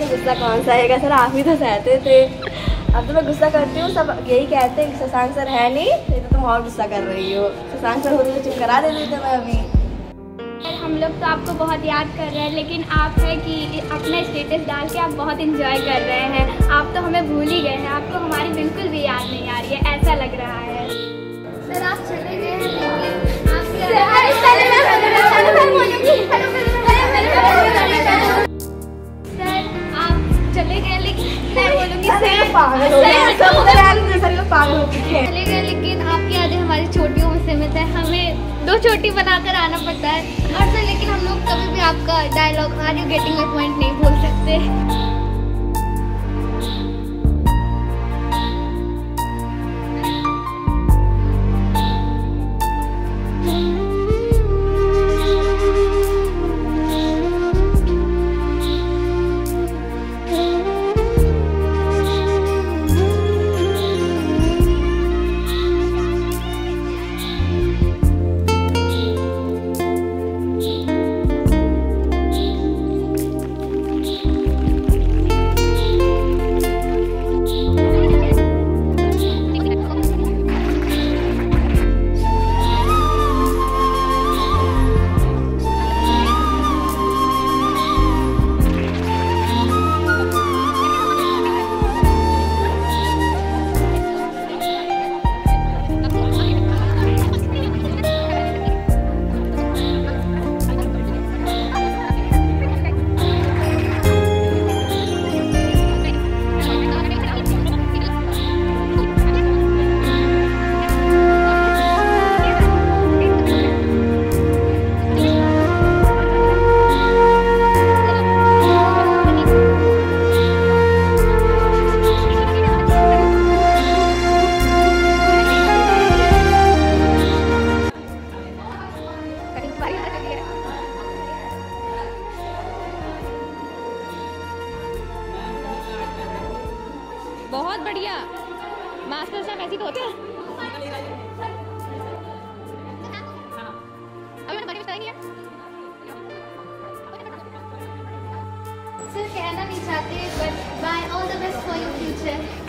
नहीं गुस्सा कौन सा आएगा सर, आप ही तो सहते थे। अब तो मैं गुस्सा करती हूँ, सब यही कहते हैं कि शशांक सर है नहीं तो तुम और गुस्सा कर रही हो। शशांक सर होते तो चुप करा देते थे मैं अभी। हम लोग तो आपको बहुत याद कर रहे हैं, लेकिन आप है कि अपना स्टेटस डाल के आप बहुत इंजॉय कर रहे हैं। आप तो हमें भूल ही गए हैं, आपको हमारी बिल्कुल भी याद नहीं आ रही है, ऐसा लग रहा है। सर आप चले गए हैं लेकिन आप चले गए लेकिन मैं बोलूँगी चले गए लेकिन आपकी यादें हमारी चोटियों में सीमित है। हमें 2 चोटी बनाकर आना पड़ता है। और सर लेकिन हम लोग कभी भी आपका dialogue are you getting my point नहीं बोल सकते। बहुत बढ़िया, मास्टर साहब ऐसी तो होते हैं। सर कहना नहीं चाहते but bye all the best for your future.